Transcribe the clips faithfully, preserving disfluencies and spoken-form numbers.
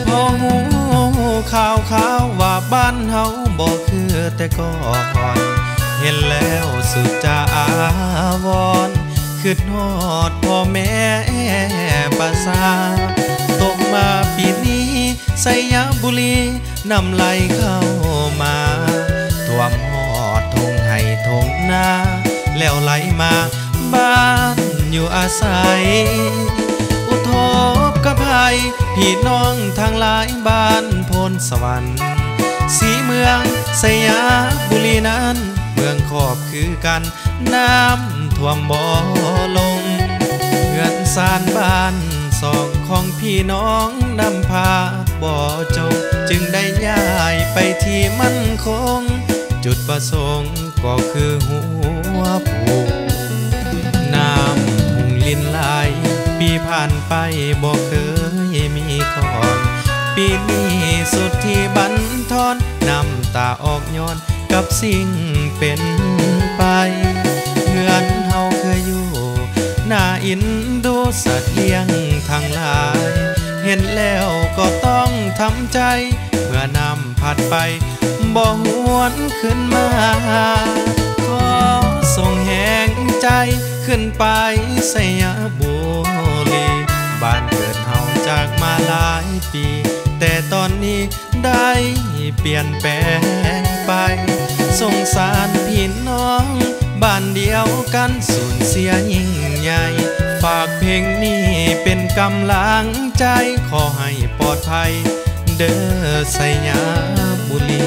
พอหูข่าวข่าวว่าบ้านเฮาบ่คือแต่ก่อนเห็นแล้วสุดจะอาวรคิดฮอดพ่อแม่ภาษาตกมาปีนี้ไสยบุรีนำไหลเข้ามาท่วมฮอดทงไห่ทงนาแล้วไหลมาบ้านอยู่อาศัยอุทกภัยพี่น้องทางหลายบ้านโพนสวรรค์สีเมืองไสยบุรีนั้นเมืองขอบคือกันน้ำท่วมบ่อลงเงินสานบ้านสองของพี่น้องนำพาบ่อจงจึงได้ย้ายไปที่มั่นคงจุดประสงค์ก็คือหัวผูกน้ำพุ่งลินไหลปีผ่านไปบ่เคยมีก่อนปีนี้สุดที่บันทอนน้ำตาออกย้อนกับสิ่งเป็นไปเพื่อนเฮาเคยอยู่น่าอินดูสัตว์เลี้ยงทางหลายเห็นแล้วก็ต้องทำใจเมื่อน้ำพัดไปบ่หวนขึ้นมาขอส่งแห่งใจขึ้นไปไสยบุรีบ้านเกิดเฮาจากมาหลายปีแต่ตอนนี้ได้เปลี่ยนแปลงไปสงสารพี่น้องบ้านเดียวกันสูญเสียยิ่งใหญ่ฝากเพลงนี้เป็นกำลังใจขอให้ปลอดภัยเด้อไสยบุรี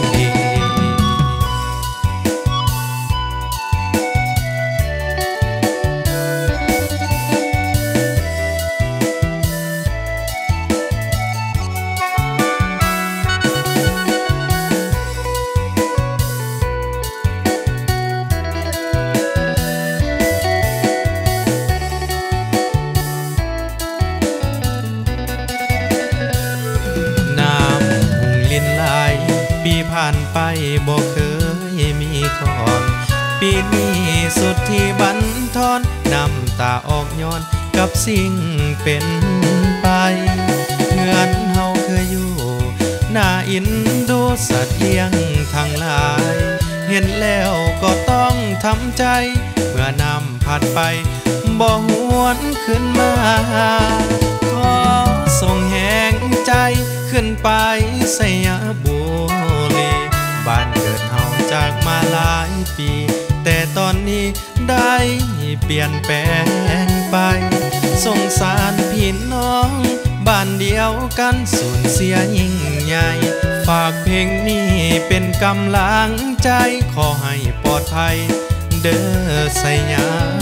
ปีผ่านไปบ่เคยมีก่อนปีนี้สุดที่บันทอนน้ำตาออกย้อนกับสิ่งเป็นไปเพื่อนเฮาเคยอยู่น่าอินดูสัตว์เลี้ยงทางหลายเห็นแล้วก็ต้องทำใจเมื่อน้ำพัดไปบ่หวนขึ้นมาขอส่งแห่งใจขึ้นไปไสยบุรีบ้านเกิดเฮาจากมาหลายปีแต่ตอนนี้ได้เปลี่ยนแปลงไปสงสารพี่น้องบ้านเดียวกันสูญเสียยิ่งใหญ่ฝากเพลงนี้เป็นกำลังใจขอให้ปลอดภัยเด้อไสย